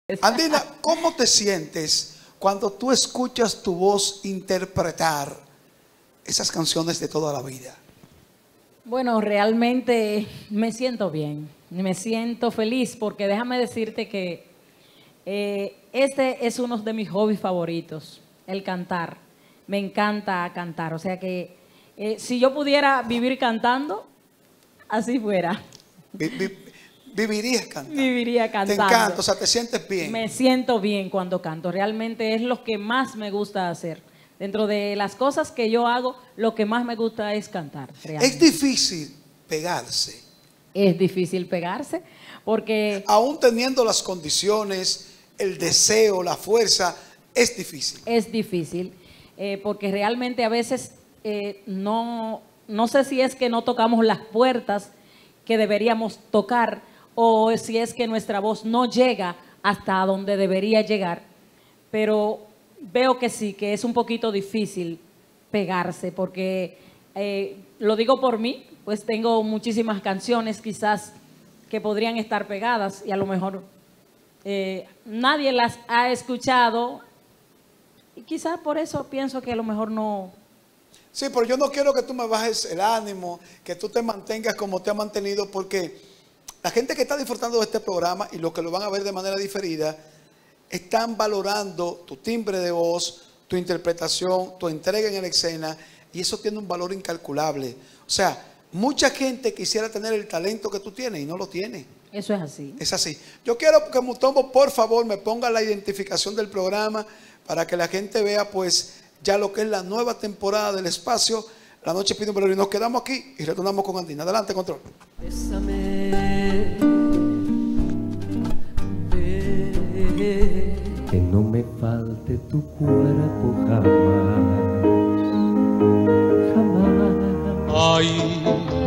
Andina, ¿cómo te sientes cuando tú escuchas tu voz interpretar esas canciones de toda la vida? Bueno, realmente me siento bien, me siento feliz porque déjame decirte que este es uno de mis hobbies favoritos, el cantar. Me encanta cantar, o sea que si yo pudiera vivir cantando, así fuera. Vivirías cantando. Viviría cantando. Te encanta, o sea, te sientes bien. Me siento bien cuando canto, realmente es lo que más me gusta hacer. Dentro de las cosas que yo hago, lo que más me gusta es cantar. Realmente. Es difícil pegarse. Es difícil pegarse porque... Aún teniendo las condiciones, el deseo, la fuerza, es difícil. Es difícil porque realmente a veces no sé si es que no tocamos las puertas que deberíamos tocar o si es que nuestra voz no llega hasta donde debería llegar, pero veo que sí, que es un poquito difícil pegarse porque lo digo por mí, pues tengo muchísimas canciones quizás que podrían estar pegadas y a lo mejor nadie las ha escuchado y quizás por eso pienso que a lo mejor no. Sí, pero yo no quiero que tú me bajes el ánimo, que tú te mantengas como te has mantenido, porque la gente que está disfrutando de este programa y los que lo van a ver de manera diferida, están valorando tu timbre de voz, tu interpretación, tu entrega en la escena, y eso tiene un valor incalculable. O sea, mucha gente quisiera tener el talento que tú tienes y no lo tiene. Eso es así. Es así. Yo quiero que Mutombo, por favor, me ponga la identificación del programa para que la gente vea, pues, ya lo que es la nueva temporada del espacio La Noche Pide un Bolero. Y nos quedamos aquí y retornamos con Andina. Adelante, control. Bésame, que no me falte tu cuerpo jamás, jamás. Ay,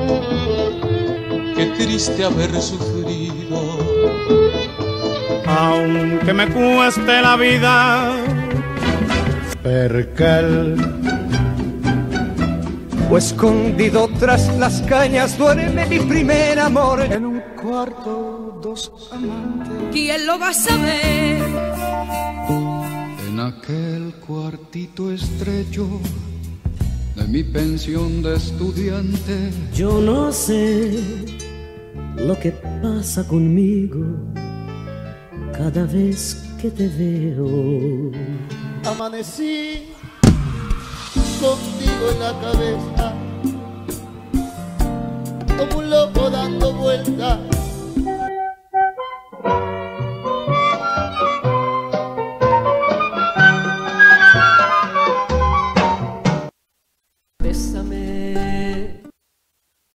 qué triste haber sufrido, aunque me cueste la vida, percal o escondido tras las cañas duerme mi primer amor. En un cuarto, dos amantes. ¿Quién lo va a saber? en aquel cuartito estrecho de mi pensión de estudiante. Yo no sé lo que pasa conmigo cada vez que te veo. Amanecí contigo en la cabeza, como un loco dando vueltas. Bésame,